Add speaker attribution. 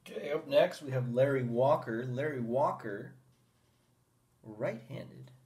Speaker 1: Okay, up next we have Larry Walker. Larry Walker, right-handed.